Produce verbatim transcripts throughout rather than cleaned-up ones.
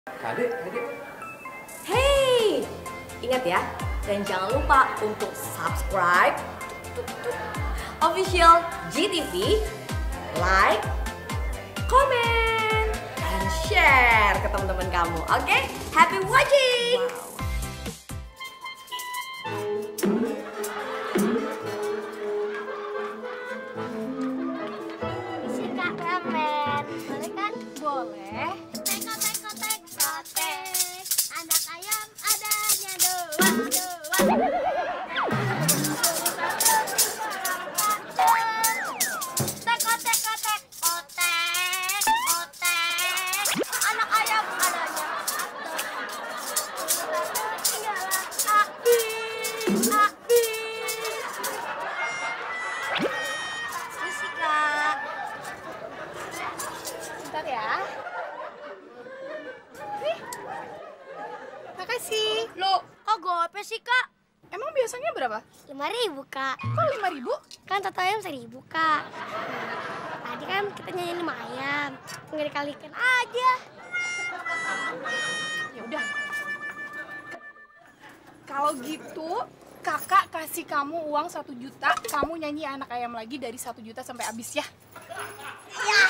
Adek, adek. Hey, ingat ya, dan jangan lupa untuk subscribe tuk, tuk, tuk, official G T V, like, comment, and share ke teman-teman kamu. Oke, okay? Happy watching! Wow. Bisa Kak ramen, boleh kan? Boleh. Teko teko teko tek, anak ayam adanya dua dua. Teko teko teko tek, otek, anak ayam adanya satu. Iyalah habis, habis. Misi Kak. Bentar ya. Nih. Makasih. Loh, kok gope sih, Kak? Emang biasanya berapa? lima ribu, Kak. Kok lima ribu? Kan total ayam seribu, Kak. Tadi kan kita nyanyiin lima ayam. Nggak dikalikan aja. Ya udah. Kalau gitu, kakak kasih kamu uang satu juta, kamu nyanyi anak ayam lagi dari satu juta sampai habis ya. Ya.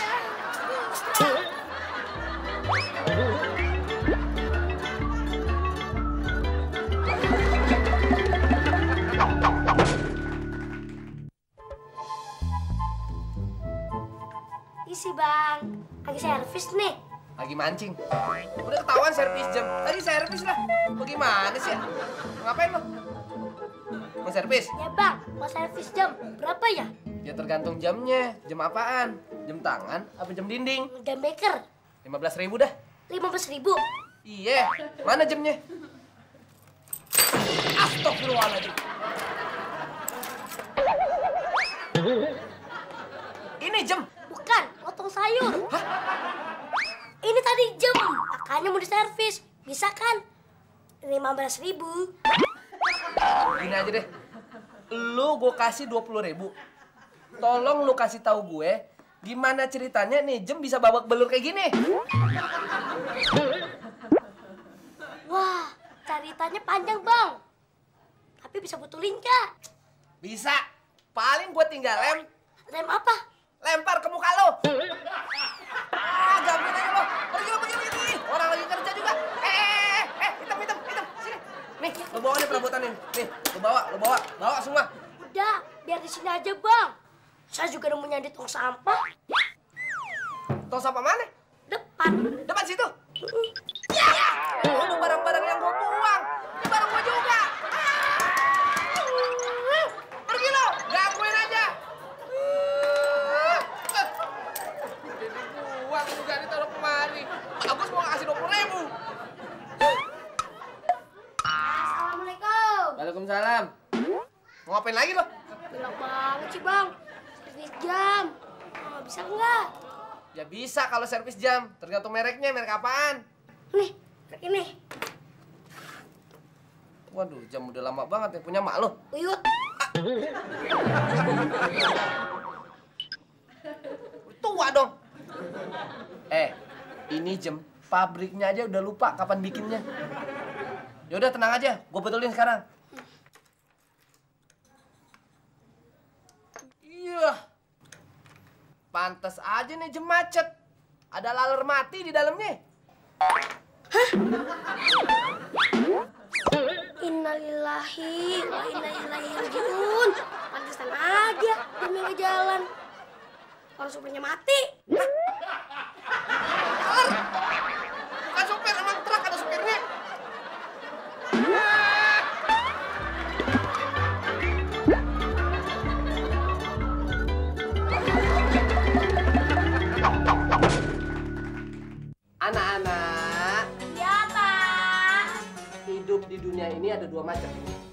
Isi bang, lagi servis nih. Lagi mancing. Udah ketahuan servis jam. Tadi servis lah. Bagaimana sih? Ngapain lo? Mau servis? Ya bang, mau servis jam berapa ya? Ya tergantung jamnya. Jam apaan? Jam tangan apa jam dinding? Jam beker, lima belas ribu dah. lima belas ribu. Iya. Mana jamnya? Astagfirullahaladzim. Ini jam. Bukan, potong sayur. Hah? Ini tadi jam, makanya mau diservis. Bisa kan? lima belas ribu. Gini aja deh. Lu gue kasih dua puluh ribu. Tolong lu kasih tahu gue gimana ceritanya nih jam bisa babak belur kayak gini. Wah, ceritanya panjang bang. Tapi bisa betulin kak? Bisa. Paling gue tinggal lem. Rem apa? Lempar ke muka lo. Ah, gangguin aja lo. Pergi lo, pergi, pergi. Orang lagi kerja juga. Eh, eh, eh, eh, hitam, hitam, hitam. Sini. Nih, lo bawa nih perabotan ini. Nih, lo bawa, lo bawa. Bawa semua. Udah, biar di sini aja bang. Saya juga udah punya di tong sampah. Tong sampah mana? Depan. Depan situ. Ya, itu barang-barang yang gue buang. Ini barang gue juga. Ah. Pergi lo, gangguin aja. Uang juga ditaruh kemari. Agus mau ngasih dua puluh ribu. Assalamualaikum. Waalaikumsalam. Mau ngapain lagi lo? Bilang banget sih bang. Servis jam. Oh, bisa nggak? Ya bisa kalau servis jam. Tergantung mereknya, merek apaan. Nih, ini. Waduh, jam udah lama banget ya. Punya mak lo. Uyut. Tua dong. Eh, ini jam pabriknya aja udah lupa kapan bikinnya. Ya udah tenang aja, gue betulin sekarang. Iya. Pantes aja nih jam macet. Ada laler mati di dalamnya. Innalillahi wa inna ilaihi rajiun. Pantesan aja jamnya nggak jalan. Kalau supirnya mati. Laler. Bukan supir, emang truk ada supirnya. Anak-anak, Ya pak. hidup di dunia ini ada dua macam.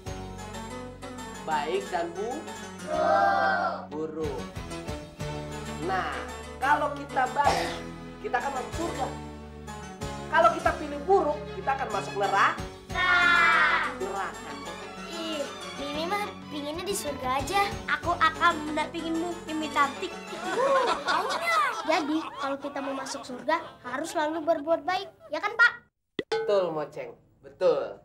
Baik dan bu buruk. Nah, kalau kita baik, kita akan masuk surga. Kalau kita pilih buruk, kita akan masuk neraka. Neraka. Ih, Mimi mah pinginnya di surga aja. Aku akan mendampingimu, Mimi cantik. Jadi, kalau kita mau masuk surga, harus selalu berbuat baik. Ya kan, Pak? Betul, Moceng. Betul.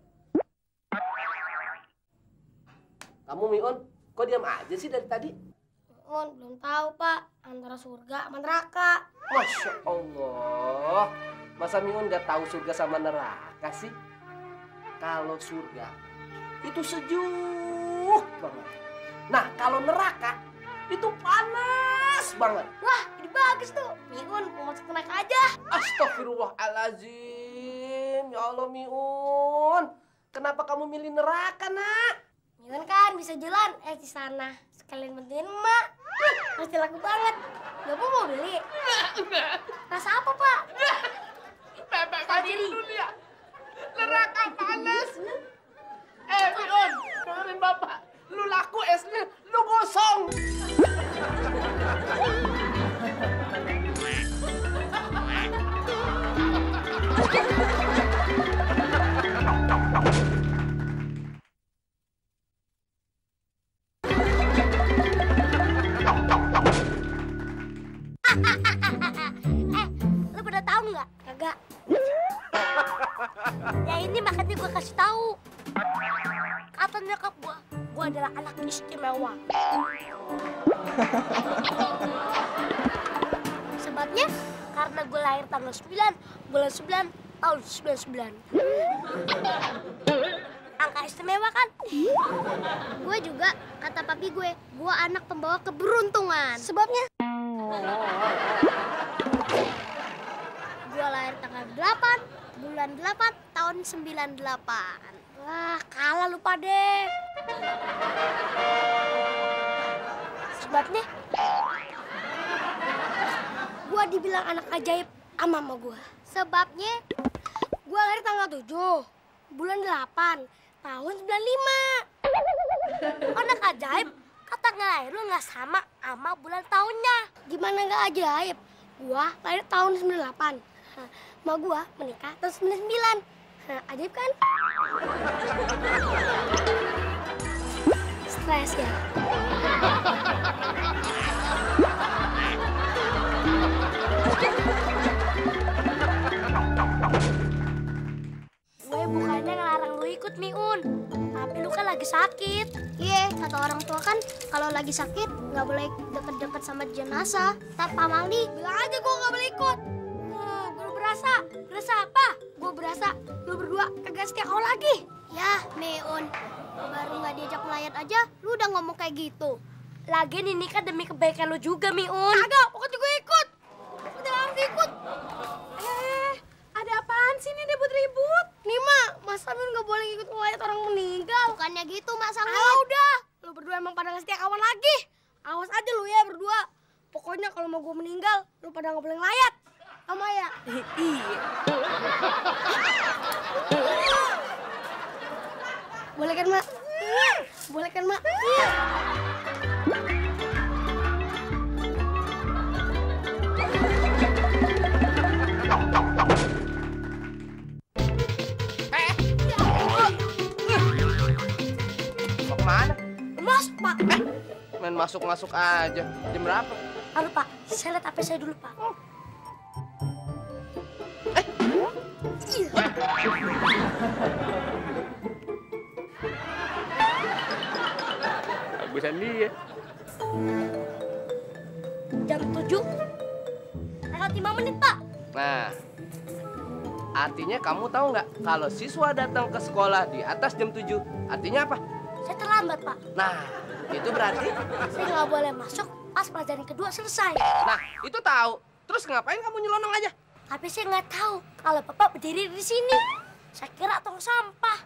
Kamu, Miun, kok diam aja sih dari tadi? Miun belum tahu, Pak. Antara surga sama neraka. Masya Allah. Masa Miun nggak tahu surga sama neraka sih? Kalau surga itu sejuk banget. Nah, kalau neraka itu panas banget. Wah, ini bagus tuh. Miun mau masuk neraka aja. Astagfirullahaladzim. Ya Allah, Miun. Kenapa kamu milih neraka, nak? Miun kan bisa jalan eh di sana. Sekalian bantuin emak. Pasti laku banget. Bapak mau beli? Rasa apa, Pak? Bebek tadi dulu ya. Neraka panas. Eh, Miun, dengerin Bapak. Lu laku esnya, lu gosong. Eh, lu pada tahu nggak? Kagak. Ya ini makanya gue kasih tahu. Kata nyokap gue, gue adalah anak istimewa. Sebabnya karena gue lahir tanggal sembilan, bulan sembilan, tahun sembilan sembilan. Angka istimewa kan? Gue juga, kata papi gue, gue anak pembawa keberuntungan. Sebabnya? Gue lahir tanggal delapan, bulan delapan, tahun sembilan delapan. Wah, kalah lupa deh. Sebabnya, gue dibilang anak ajaib sama mama gue. Sebabnya, gue lahir tanggal tujuh, bulan delapan, tahun sembilan lima. Anak ajaib, kata lahir lu nggak sama sama bulan tahunnya. Gimana nggak ajaib? Gue lahir tahun sembilan delapan. Ma gue menikah tahun sembilan sembilan. Nah, ajaib kan? Stres ya? Gue bukannya ngelarang lu ikut, Miun. Tapi lu kan lagi sakit. Iya, kata orang tua kan kalau lagi sakit nggak boleh deket-deket sama jenazah. Tapi Pak Maldi bilang aja gue nggak boleh ikut. Oh, gue berasa. Berasa apa? Gue berasa lu berdua kagak setia kau lagi. Ya, Miun. Baru nggak diajak melayat aja, lu udah ngomong kayak gitu. Lagian ini kan demi kebaikan lu juga, Miun. Kagak, pokoknya gue ikut. Udah harus ikut. Eh, ada apaan sih nih ribut-ribut? Nih, Mak, Mas Amin nggak boleh ikut melayat orang meninggal. Bukannya gitu, Mak Sangit. Ah, udah. Lu berdua emang pada nggak setia kawan lagi. Awas aja lu ya berdua. Pokoknya kalau mau gue meninggal, lu pada nggak boleh ngelayat. Sama ya? Iya. Boleh kan, Mak? Boleh kan, Mak? Mau kemana? Masuk, Pak. Eh, main masuk-masuk aja. Jam berapa? Aduh, Pak. Saya lihat H P saya dulu, Pak. Eh, Iya. bagusan dia. Jam tujuh. Lewat lima menit, Pak. Nah, artinya kamu tahu nggak kalau siswa datang ke sekolah di atas jam tujuh, artinya apa? Saya terlambat, Pak. Nah, itu berarti, Saya nggak boleh masuk pas pelajaran kedua selesai. nah itu tahu. Terus ngapain kamu nyelonong aja? Tapi saya nggak tahu kalau Bapak berdiri di sini. Saya kira tong sampah.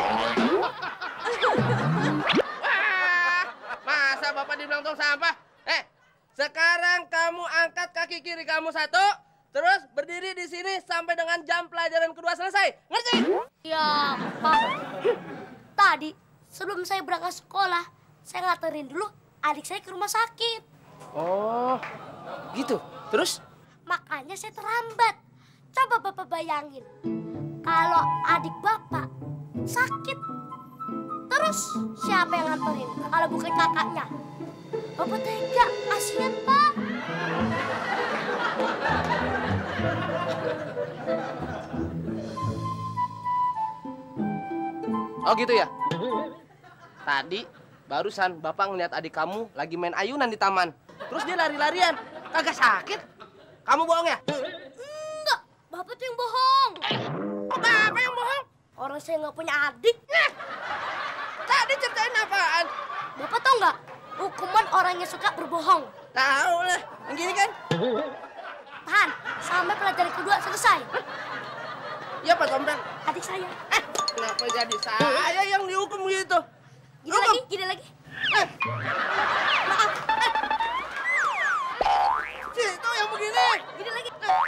Wah, masa Bapak dibilang tong sampah? Eh, sekarang kamu angkat kaki kiri kamu satu, terus berdiri di sini sampai dengan jam pelajaran kedua selesai. Ngerti? Ya, Pak. Tadi sebelum saya berangkat sekolah, saya nganterin dulu adik saya ke rumah sakit. Oh, gitu. Terus? Makanya saya terlambat. Coba Bapak bayangin, kalau adik Bapak sakit, terus siapa yang nganterin? Kalau bukan kakaknya. Bapak tega, kasihan, Pak. Oh gitu ya? Tadi barusan Bapak ngeliat adik kamu lagi main ayunan di taman. Terus dia lari-larian. Kagak sakit? Kamu bohong ya? Enggak, Bapak tuh yang bohong. Oh, Bapak yang bohong? Orang saya nggak punya adik. Nah, tadi ceritain apaan? Bapak tahu nggak hukuman orang yang suka berbohong? Tahu lah, yang gini kan? Tahan, sampai pelajaran kedua selesai. Ya Pak Tompel. Adik saya. Eh, kenapa jadi saya yang dihukum gitu? Gini lagi, gini lagi. Eh. Maaf. Eh. Situ yang begini. Gini lagi.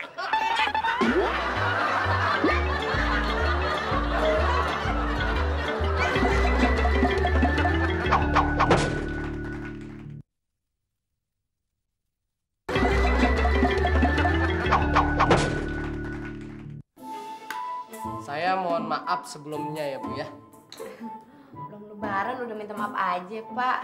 Saya mohon maaf sebelumnya ya Bu ya. Belum lebaran udah minta maaf aja, Pak.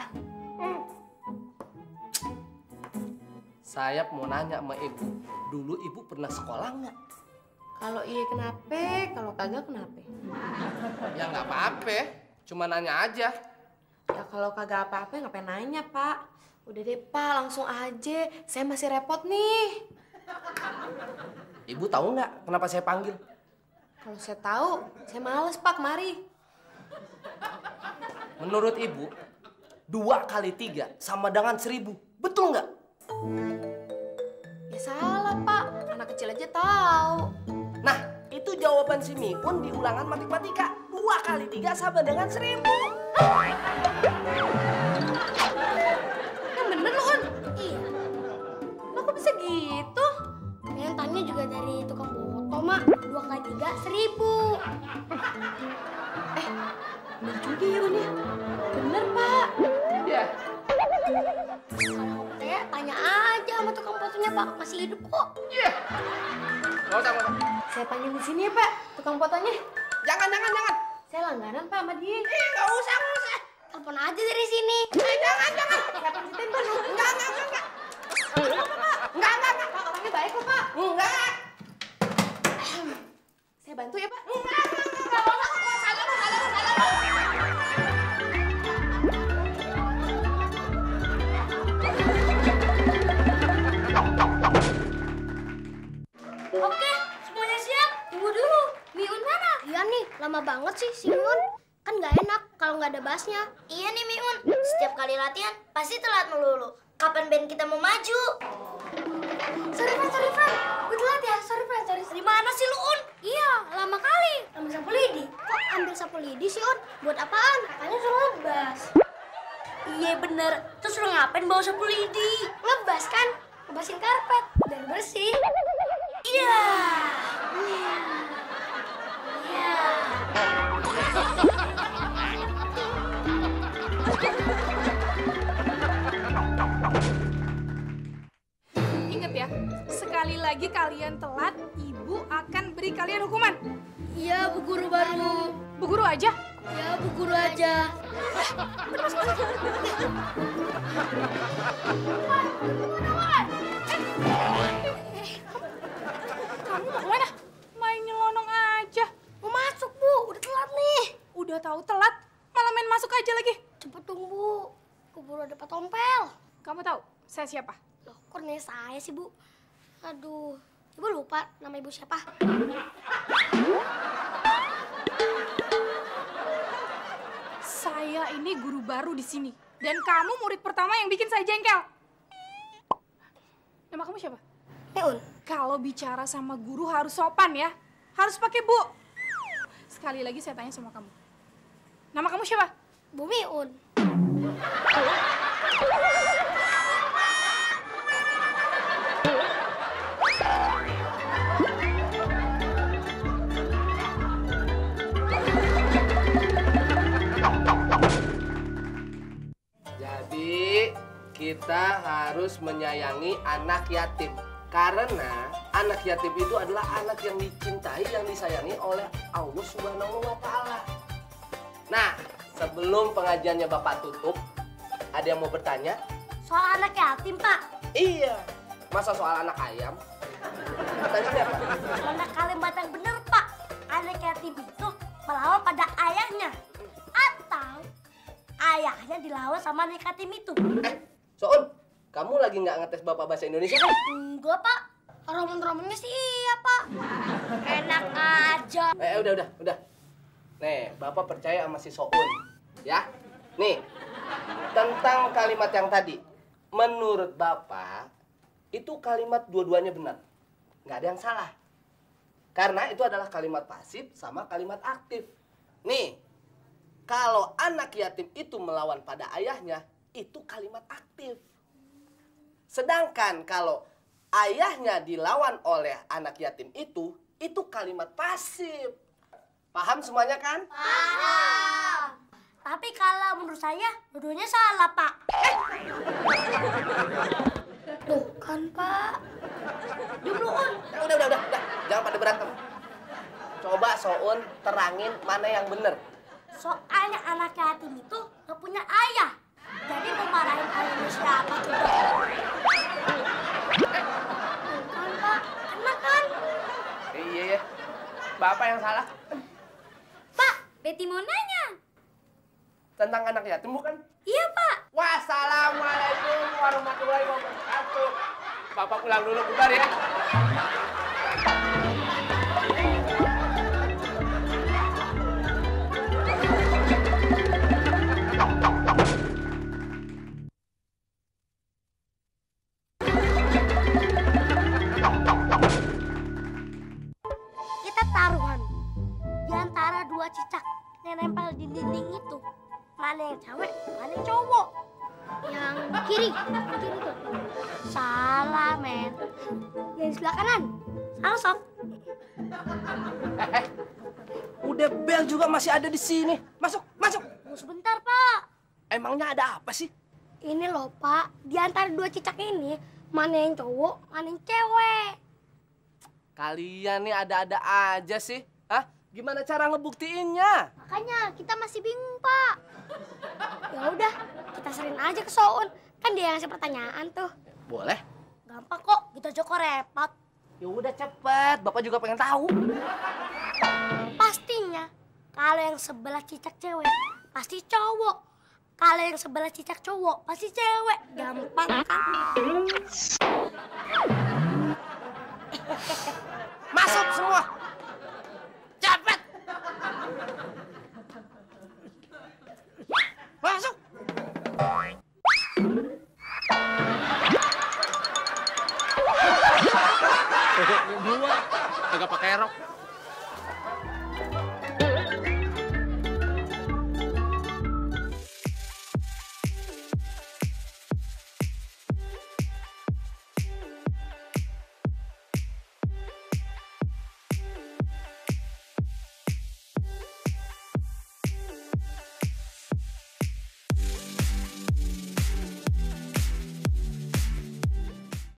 Saya mau nanya sama Ibu, dulu Ibu pernah sekolah nggak? Kalau iya kenapa? Kalau kagak kenapa? Ya nggak apa-apa, cuma nanya aja. Ya kalau kagak apa-apa ngapain nanya, Pak? Udah deh, Pak, langsung aja. Saya masih repot nih. Ibu tahu nggak kenapa saya panggil? Kalau saya tahu, saya males, Pak, kemari. Menurut Ibu, dua kali tiga sama dengan seribu, betul nggak? Ya salah, Pak. Anak kecil aja tahu. Nah, itu jawaban si Miun di ulangan matematika. Dua kali tiga sama dengan seribu. Yang bener lu, Un. Iya. Lo kok bisa gitu? Yang tanya juga dari tukang foto, Mak. Dua kali tiga, seribu. Eh, bener juga ya, Un, ya? Bener, Pak. Iya. Kalau percaya, tanya aja sama tukang fotonya, Pak. Masih hidup kok. Iya. Nggak usah, nggak usah. Saya panggil di sini ya, Pak, tukang fotonya. Jangan, jangan, jangan. Saya langganan, Pak, sama dia. Ih, nggak usah, nggak usah. Telepon aja dari sini. Eh, jangan, jangan. Saya panggilin, Pak. Enggak, enggak, enggak, enggak. Enggak, enggak, enggak. Pak, orangnya baik kok, Pak. Enggak. Saya bantu ya, Pak. Enggak, enggak, enggak. Nggak usah. Salah lu, salah lu, salah lu. Oke, semuanya siap. Tunggu dulu. Miun mana? Iya nih, lama banget sih si Miun. Kan nggak enak kalau nggak ada bassnya. Iya nih Miun, setiap kali latihan pasti telat melulu. Kapan band kita mau maju? Sorry Fran, sorry Fran. Gue telat ya, sorry Fran, sorry. Di mana sih lu, Un? Iya, lama kali. Ambil sapu lidi. Kok ambil sapu lidi sih, Un? Buat apaan? Katanya suruh ngebas. Iya bener, terus lu ngapain bawa sapu lidi? Ngebas kan? Ngebasin karpet, biar bersih. Iya. Iya. Iya. Ingat ya, sekali lagi kalian telat, ibu akan beri kalian hukuman. Iya, Bu Guru baru. Bu Guru aja. Ya, Bu Guru aja. Kamu mau kemana? Main nyelonong aja. Mau masuk, Bu. Udah telat nih. Udah tahu telat, malah main masuk aja lagi. Cepet dong, Bu. Keburu ada Pak Tompel. Kamu tahu saya siapa? Loh, kok nanya saya sih, Bu? Aduh, Ibu lupa nama Ibu siapa? Saya ini guru baru di sini. Dan kamu murid pertama yang bikin saya jengkel. Nama kamu siapa? Miun. Kalau bicara sama guru harus sopan ya. Harus pakai Bu. Sekali lagi saya tanya sama kamu. Nama kamu siapa? Bu Miun. Jadi kita harus menyayangi anak yatim. Karena anak yatim itu adalah anak yang dicintai, yang disayangi oleh Allah Subhanahu wa Ta'ala. Nah, sebelum pengajiannya Bapak tutup, ada yang mau bertanya? Soal anak yatim, Pak. Iya. Masa soal anak ayam? Pertanyaannya apa? Mana kalimat yang bener, Pak. Anak yatim itu melawan pada ayahnya. ayahnya dilawan sama anak yatim itu. Eh, Soun, kamu lagi nggak ngetes Bapak bahasa Indonesia kan? Enggak, Pak. Roman-romannya sih iya, Pak. Enak aja. Eh, udah, udah, udah. Nih, Bapak percaya sama si Soun, ya. Nih, tentang kalimat yang tadi. Menurut Bapak, itu kalimat dua-duanya benar. Nggak ada yang salah. Karena itu adalah kalimat pasif sama kalimat aktif. Nih, kalau anak yatim itu melawan pada ayahnya, itu kalimat aktif. Sedangkan kalau ayahnya dilawan oleh anak yatim itu, itu kalimat pasif. Paham semuanya kan? Paham. Tapi kalau menurut saya, dua-duanya salah, Pak. Tuh kan, Pak. Dulu, Un. Udah, udah, udah, udah. Jangan pada berantem. Coba Soun terangin mana yang benar. Soalnya anak yatim itu gak punya ayah. Jadi memarahin ayahnya siapa coba? Kan, Pak. Enak kan? Iya, ya. Bapak yang salah. Pak, Betty mau nanya. Tentang anak yatim bukan? Iya, Pak. Wassalamualaikum warahmatullahi wabarakatuh. Bapak pulang dulu, bentar ya. Kita taruhan di antara dua cicak yang nempel di dinding itu. Mana yang cewek, mana yang cowok? Yang kiri, yang kiri tuh. Salah, men. Yang sebelah kanan. Salah, Sob. Eh, eh. Udah bel juga masih ada di sini. Masuk, masuk. Tunggu sebentar, Pak. Emangnya ada apa sih? Ini loh, Pak. Di antara dua cicak ini, mana yang cowok, mana yang cewek. Kalian nih ada-ada aja sih. Hah? Gimana cara ngebuktiinnya? Makanya kita masih bingung, Pak. Ya udah, kita sering aja ke Soun. Kan dia yang ngasih pertanyaan tuh. Boleh. Gampang kok, gitu aja kok repot. Ya udah cepet, Bapak juga pengen tahu. Pastinya, kalau yang sebelah cicak cewek, pasti cowok. Kalau yang sebelah cicak cowok, pasti cewek. Gampang kan? Masuk semua.